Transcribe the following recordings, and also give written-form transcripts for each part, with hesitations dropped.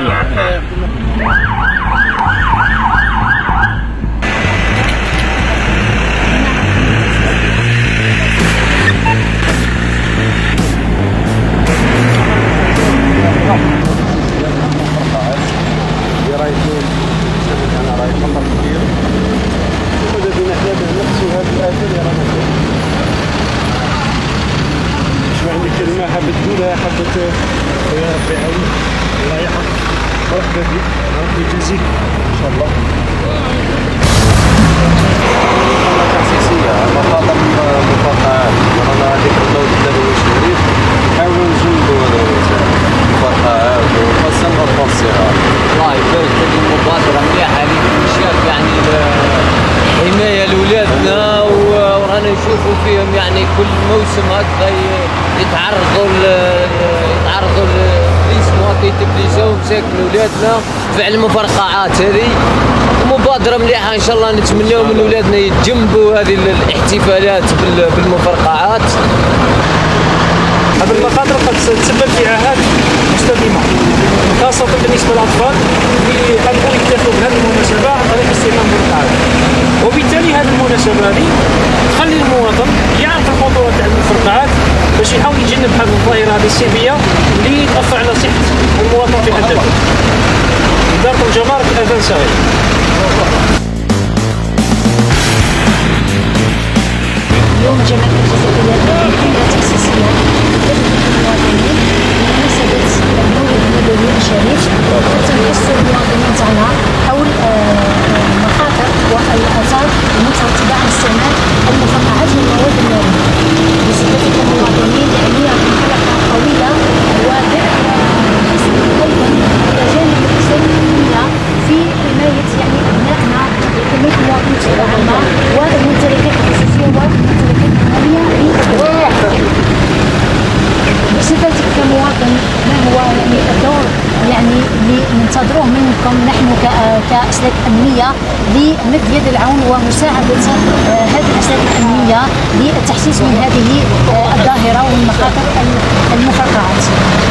كلمة حبيت تقولها حبيت يا ربي يعاونك الله يحفظك مرحبا بك ربي يجازيك ان شاء الله. تأسيسية مخاطر مفرقعات رانا هذيك المولد النبوي الشريف نحاولوا نجنبوا المفرقعات وخاصة الأطفال الصغار. الله يبارك فيك المبادرة مليحة اللي شاف يعني حماية لولادنا ورانا نشوفوا فيهم يعني كل موسم هكذا يتعرضوا للاسم هكا يتبليزاو مساكن ولادنا فعل المفرقعات هذه مبادرة مليحة ان شاء الله نتمناو من ولادنا يتجنبوا هذه الاحتفالات بالمفرقعات. هذه المخاطر قد تسبب في عاهات مستديمة خاصة بالنسبة للأطفال اللي يحبوا يحتفلوا بهذه المناسبة عن طريق استخدام المفرقعات، وبالتالي هذه المناسبة هذه تخلي المواطن يعرف الخطورة تاع المفرقعات باش يحاول يتجنب هذه الظاهرة هذه السلبية اللي تأثر على صحة المواطن في حد ذاته. إدارة الجمارك الأذان صغير. اليوم جمعية الجزائرية حملة تأسيسية للمواطنين بمناسبة المولد النبوي الشريف تنحث المواطنين تاعنا حول المخاطر والآثار المترتبة على استعمال المفرقعات والمواد النارية. بصفتكم المواطنين يعني حلقة طويلة وواضحة أيضا إلى جانب الرسائل الأمنية في حماية يعني أبنائنا وحماية المواطنين بصفة عامة والممتلكات الخصوصية والممتلكات النارية. بصفتك كمواطن ما هو يعني الدور يعني اللي ننتظروه منكم نحن كأسلاك أمنية لمد يد العون ومساعدة هذه الأسلاك الأمنية للتحسيس من هذه الظاهرة ومن مخاطر المفرقعات؟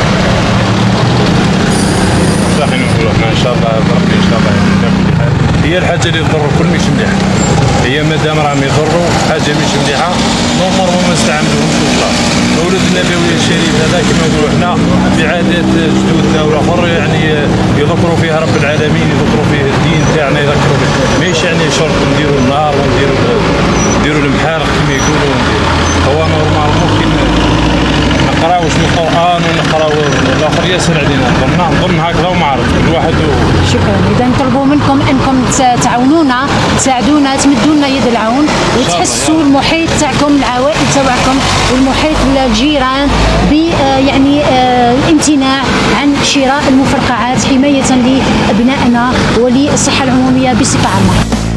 صحيح نقول ان شاء الله بربي ان شاء الله هي الحاجه اللي تضر كل مش مليحه، هي مادام راهم يضروا حاجه مش مليحه نمروا ما نستعملوهمش وخلاص. مولد النبوي الشريف هذا كما نقولوا حنا بعادات جدودنا والاخر يعني يذكروا فيها رب العالمين، يذكروا فيه الدين تاعنا، يذكروا به ماهيش يعني شرط نديروا النار ونديروا المحارق كما يقولوا هو نورمال ممكن نقراو شنو القران ونقراو الاخر ياسر علينا نظن هكذا وما عرفت كل واحد شكرا. اذا نطلبوا منكم انكم تعاونونا تساعدونا تمدوا لنا يد العون وتحسوا المحيط تاعكم العوائل تاعكم والمحيط الجيران ب يعني الامتناع عن شراء المفرقعات حمايه لابنائنا وللصحه العموميه بصفه عامه.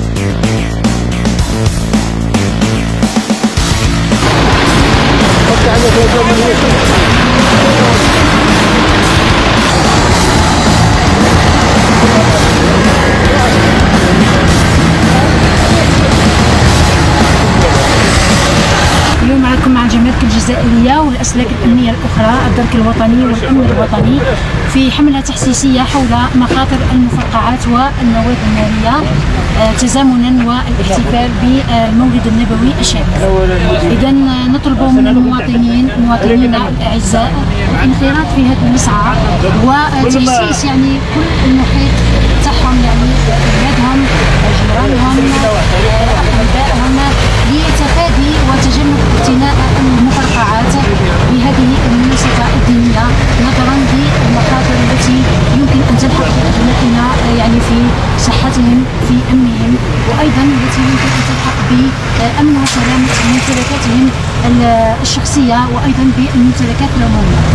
اليوم معكم مع الجمارك الجزائرية والأسلاك الأمنية الأخرى الدرك الوطني والأمن الوطني في حملة تحسيسية حول مخاطر المفرقعات والمواد النارية تزامنا والاحتفال بالمولد النبوي الشريف. إذا نطلب من مواطنينا الأعزاء الانخراط في هذا المسعى وتحسيس يعني كل المحيط تاعهم يعني أولادهم جيرانهم أحبائهم لتفادي وتجنب اقتناء المفرقعات بهذه المناسبة الدينية نظرا للمخاطر التي يمكن أن تلحق بأبنائنا يعني في صحتهم في أمنهم وأيضا التي يمكن أن تلحق بأمن وسلامة ممتلكاتهم الشخصية وأيضا بالممتلكات العمومية.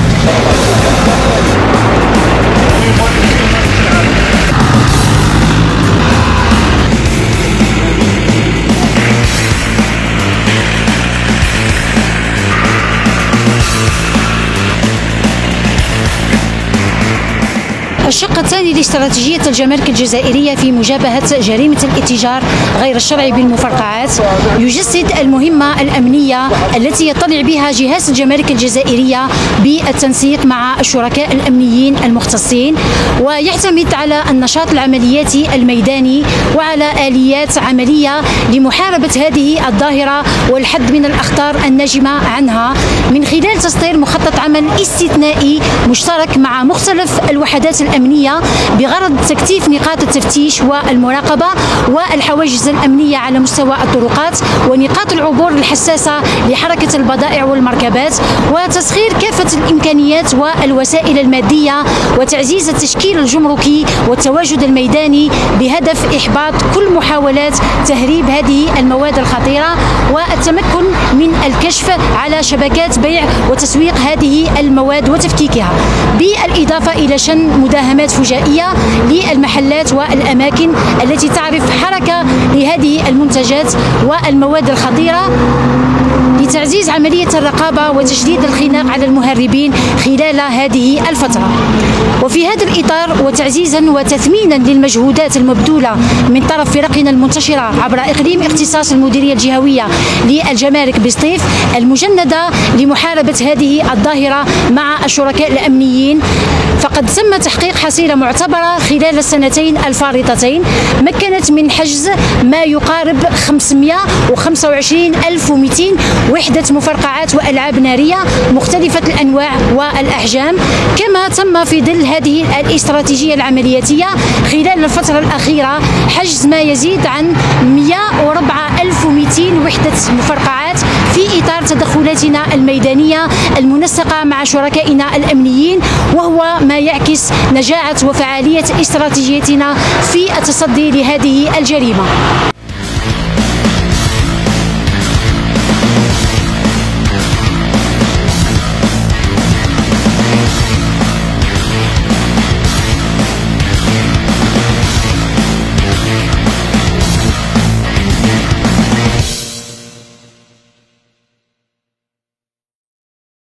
الشق الثاني لاستراتيجية الجمارك الجزائرية في مجابهة جريمة الاتجار غير الشرعي بالمفرقعات يجسد المهمة الأمنية التي يطلع بها جهاز الجمارك الجزائرية بالتنسيق مع الشركاء الأمنيين المختصين، ويعتمد على النشاط العملياتي الميداني وعلى آليات عملية لمحاربة هذه الظاهرة والحد من الأخطار الناجمة عنها من خلال تصدير مخطط عمل استثنائي مشترك مع مختلف الوحدات الأمنية بغرض تكثيف نقاط التفتيش والمراقبة والحواجز الأمنية على مستوى الطرقات ونقاط العبور الحساسة لحركة البضائع والمركبات، وتسخير كافة الإمكانيات والوسائل المادية وتعزيز التشكيل الجمركي والتواجد الميداني بهدف إحباط كل محاولات تهريب هذه المواد الخطيرة والتمكن من الكشف على شبكات بيع وتسويق هذه المواد وتفكيكها، بالإضافة إلى شن مداهمات فجائية للمحلات والأماكن التي تعرف حركة لهذه المنتجات والمواد الخطيرة لتعزيز عملية الرقابة وتشديد الخناق على المهربين خلال هذه الفترة. وفي هذا الإطار وتعزيزا وتثمينا للمجهودات المبذولة من طرف فرقنا المنتشرة عبر إقليم اختصاص المديرية الجهوية للجمارك بسطيف المجندة لمحاربة هذه الظاهرة مع الشركاء الأمنيين، فقد تم تحقيق حصيلة معتبرة خلال السنتين الفارطتين مكنت من حجز ما يقارب 525,200 وحدة مفرقعات وألعاب نارية مختلفة الأنواع والأحجام، كما تم في ظل هذه الاستراتيجية العملياتية خلال الفترة الأخيرة حجز ما يزيد عن 104,200 وحدة مفرقعات في إطار تدخلاتنا الميدانية المنسقة مع شركائنا الأمنيين، وهو ما يعكس نجاعة وفعالية استراتيجيتنا في التصدي لهذه الجريمة.